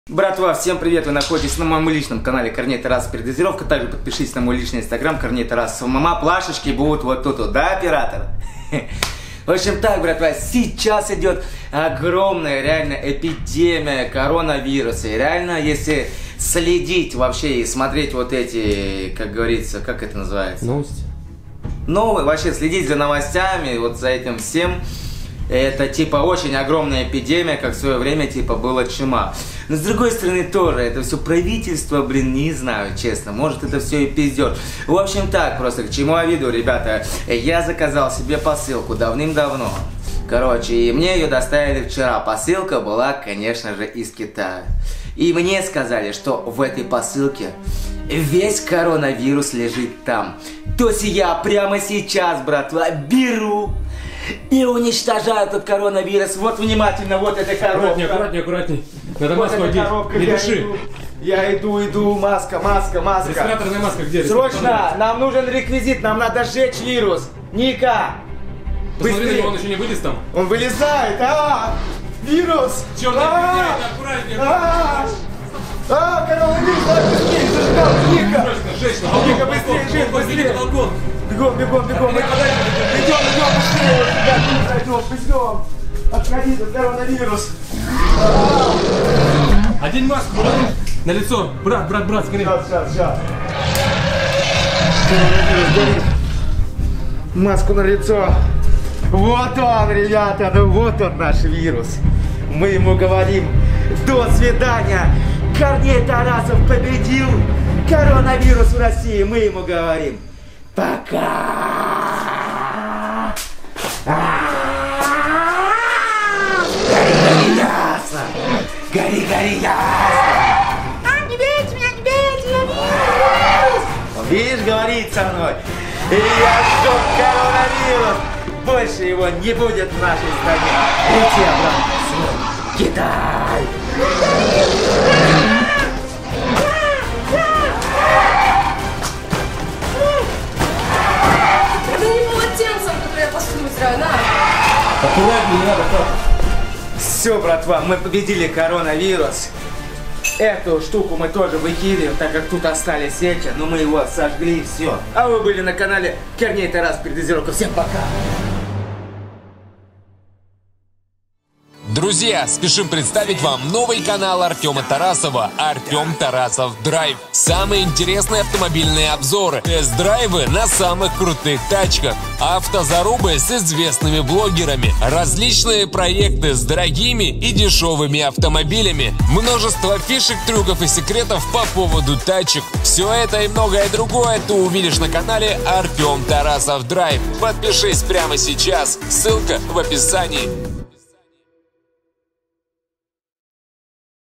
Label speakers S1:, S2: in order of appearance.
S1: Братва, всем привет! Вы находитесь на моем личном канале Корней Тарасов Передозировка. Также подпишитесь на мой личный инстаграм Корней Тарасов. Мама, плашечки будут вот тут, вот, да, оператор? В общем так, братва, сейчас идет огромная реально эпидемия коронавируса. И реально, если следить вообще и смотреть вот эти, как говорится, как это называется?
S2: Новости.
S1: Ну, вообще следить за новостями, вот за этим всем. Это типа очень огромная эпидемия, как в свое время типа была чума. Но с другой стороны тоже, это все правительство, блин, не знаю, честно. Может это все и пиздет. В общем так, просто к чему я веду, ребята. Я заказал себе посылку давным-давно. Короче, и мне ее доставили вчера. Посылка была, конечно же, из Китая. И мне сказали, что в этой посылке весь коронавирус лежит там. То есть я прямо сейчас, братва, беру и уничтожаю этот коронавирус. Вот внимательно, вот эта коробка.
S2: Аккуратней, аккуратней. Надо
S1: вот
S2: маску одеть. Не дыши.
S1: Я иду, маска.
S2: Респираторная маска где?
S1: Срочно, нам нужен реквизит, нам надо сжечь вирус. Ника,
S2: Посмотри,
S1: быстрее.
S2: он еще не вылез там.
S1: Он вылезает, вирус.
S2: Черный аккуратнее.
S1: Коронавирус, давай быстрее, зажигал, Ника.
S2: Срочно,
S1: Ника, быстрее, быстрее. Бегом, бегом. Идем, быстрее, ребят, бегом. Отходи, тут коронавирус.
S2: Одень маску, на лицо. Брат, скорее.
S1: Сейчас. Коронавирус горит. Маску на лицо. Вот он, ребята, ну вот он наш вирус. Мы ему говорим: до свидания. Корней Тарасов победил коронавирус в России. Мы ему говорим: пока. Гори ясно. Не бейте меня, я вирус. Видишь, говорит со мной. И я жжет коронавирус. Больше его не будет в нашей стране. Лети обратно в свой Китай.
S3: Это не полотенцем, которое я посуду вытираю, на.
S2: Аккуратнее, не надо, папа.
S1: Все, братва, мы победили коронавирус. Эту штуку мы тоже выкидываем, так как тут остались эти, но мы его сожгли и все. А вы были на канале Корней Тарасов Передозировка. Всем пока!
S4: Друзья, спешим представить вам новый канал Артема Тарасова «Артем Тарасов Драйв». Самые интересные автомобильные обзоры, тест-драйвы на самых крутых тачках, автозарубы с известными блогерами, различные проекты с дорогими и дешевыми автомобилями, множество фишек, трюков и секретов по поводу тачек. Все это и многое другое ты увидишь на канале Артем Тарасов Драйв. Подпишись прямо сейчас, ссылка в описании.